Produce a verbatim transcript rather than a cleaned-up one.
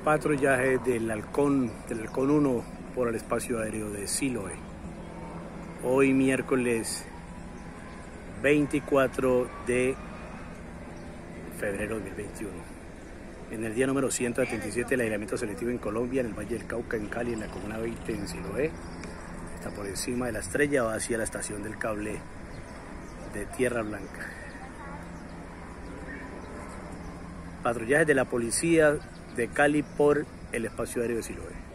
Patrullaje del Halcón, del Halcón uno por el espacio aéreo de Siloé. Hoy miércoles veinticuatro de febrero de dos mil veintiuno. En el día número ciento setenta y siete del aislamiento selectivo en Colombia, en el Valle del Cauca, en Cali, en la comuna veinte, en Siloé. Está por encima de la estrella, va hacia la estación del cable de Tierra Blanca. Patrullajes de la policía de Cali por el espacio aéreo de Siloé.